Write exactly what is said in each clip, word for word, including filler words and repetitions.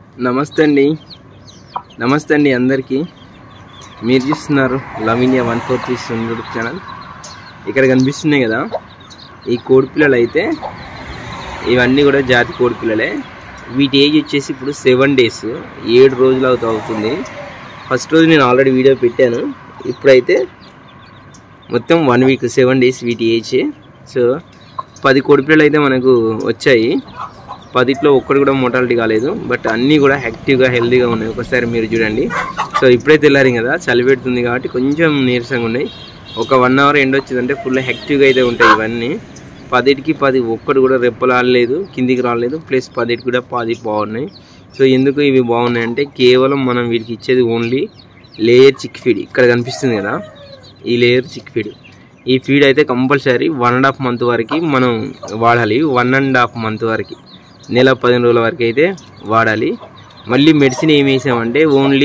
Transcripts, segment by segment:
నమస్తే అండి నమస్తే అండి అందరికీ మీరు చూస్తున్నారు Lavinia one four three YouTube channel. ఇక్కడ కనిపిస్తున్నాయి కదా ఈ కోడి పిల్లలు అయితే ఇవన్నీ కూడా జాతి కోడి పిల్లలే. వీటి ఏజ్ వచ్చేసి ఇప్పుడు సెవెన్ డేస్ ఏడు రోజులు అవుతూ అవుతుంది. ఫస్ట్ రోజు నేను ఆల్రెడీ వీడియో పెట్టాను. ఇప్పుడైతే మొత్తం వన్ వీక్ సెవెన్ డేస్ వీటి ఏజ్. సో పది కోడి పిల్లలు అయితే మనకు వచ్చాయి. పదిట్లో ఒక్కటి కూడా మోటాలిటీ కాలేదు, బట్ అన్నీ కూడా యాక్టివ్గా హెల్తీగా ఉన్నాయి. ఒకసారి మీరు చూడండి. సో ఇప్పుడైతే వెళ్ళారు కదా, చలి పెడుతుంది కాబట్టి కొంచెం నీరసంగా ఉన్నాయి. ఒక వన్ అవర్ ఎండ్ వచ్చిందంటే ఫుల్ యాక్టివ్గా అయితే ఉంటాయి ఇవన్నీ. పదిటికి పది ఒక్కటి కూడా రెప్పలు ఆడలేదు, కిందికి రాలేదు. ప్లస్ పదిటికి కూడా పది బాగున్నాయి. సో ఎందుకు ఇవి బాగున్నాయి అంటే కేవలం మనం వీటికి ఇచ్చేది ఓన్లీ లేయర్ చిక్ ఫీడ్. ఇక్కడ కనిపిస్తుంది కదా ఈ లేయర్ చిక్ ఫీడ్. ఈ ఫీడ్ అయితే compulsory one and half month వరకు మనం వాడాలి. వన్ అండ్ హాఫ్ మంత్ వరకు నెల పదిహేను రోజుల వరకు అయితే వాడాలి. మళ్ళీ మెడిసిన్ ఏమి వేసామంటే only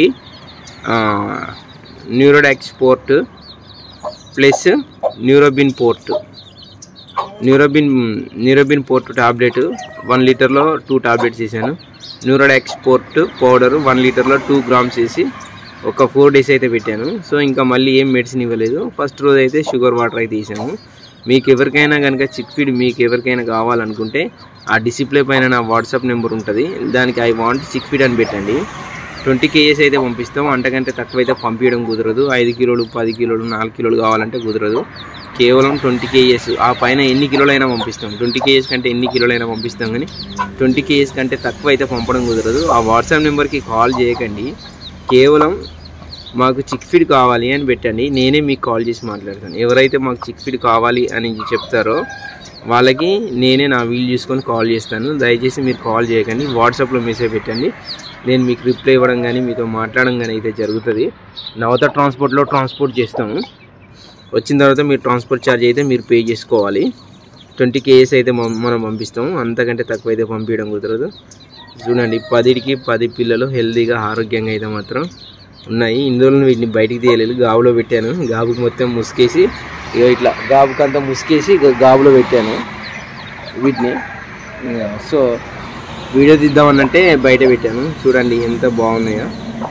Neurodox forte plus Neurobion forte Neurobion Neurobion forte tablet one లీటర్లో టూ టాబ్లెట్స్ వేసాను. న్యూరోడాక్స్ పోర్ట్ పౌడర్ వన్ లీటర్లో టూ గ్రామ్స్ వేసి ఒక ఫోర్ డేస్ అయితే పెట్టాను. సో ఇంకా మళ్ళీ ఏం మెడిసిన్ ఇవ్వలేదు. ఫస్ట్ రోజు అయితే షుగర్ వాటర్ అయితే వేసాము. మీకు ఎవరికైనా కనుక చిక్ ఫీడ్ మీకు ఎవరికైనా కావాలనుకుంటే ఆ డిస్ప్లే పైన నా వాట్సాప్ నెంబర్ ఉంటుంది, దానికి ఐ వాంట్ చిక్ ఫీడ్ అని పెట్టండి. ట్వంటీ కేజీస్ అయితే పంపిస్తాం. అంతకంటే తక్కువ అయితే పంపించడం కుదరదు. ఐదు కిలోలు పది కిలోలు నాలుగు కిలోలు కావాలంటే కుదరదు. కేవలం ట్వంటీ కేజీస్ ఆ పైన ఎన్ని కిలోలైనా పంపిస్తాం. ట్వంటీ కేజీస్ కంటే ఎన్ని కిలోలైనా పంపిస్తాం, కానీ ట్వంటీ కేజీస్ కంటే తక్కువ అయితే పంపడం కుదరదు. ఆ వాట్సాప్ నెంబర్కి కాల్ చేయకండి. కేవలం మాకు చిక్ ఫీడ్ కావాలి అని పెట్టండి. నేనే మీకు కాల్ చేసి మాట్లాడతాను. ఎవరైతే మాకు చిక్ ఫీడ్ కావాలి అని చెప్తారో వాళ్ళకి నేనే నా వీలు చూసుకొని కాల్ చేస్తాను. దయచేసి మీరు కాల్ చేయకండి, వాట్సాప్లో మెసేజ్ పెట్టండి. నేను మీకు రిప్లై ఇవ్వడం కానీ మీతో మాట్లాడడం కానీ అయితే జరుగుతుంది. నవత ట్రాన్స్పోర్ట్లో ట్రాన్స్పోర్ట్ చేస్తాము. వచ్చిన తర్వాత మీరు ట్రాన్స్పోర్ట్ ఛార్జ్ అయితే మీరు పే చేసుకోవాలి. ట్వంటీ కేజీస్ అయితే మనం పంపిస్తాము. అంతకంటే తక్కువ అయితే పంపించడం కుదరదు. చూడండి, పదిటికి పది పిల్లలు హెల్తీగా ఆరోగ్యంగా అయితే మాత్రం ఉన్నాయి. ఇందులో వీటిని బయటికి తీయలేదు, గాబులో పెట్టాను. గాబుకి మొత్తం ముసుకేసి ఇక ఇట్లా గాబుకంతా ముసుకేసి ఇక గాబులో పెట్టాను వీటిని. సో వీడియో తీద్దామనంటే బయట పెట్టాను. చూడండి ఎంత బాగున్నాయో.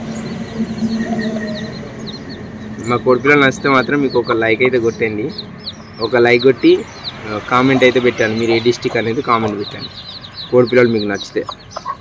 మా కోడిపిల్లలు నచ్చితే మాత్రం మీకు ఒక లైక్ అయితే కొట్టండి. ఒక లైక్ కొట్టి కామెంట్ అయితే పెట్టాను. మీరు ఏ డిస్టిక్ అనేది కామెంట్ పెట్టండి కోడిపిల్లలు మీకు నచ్చితే.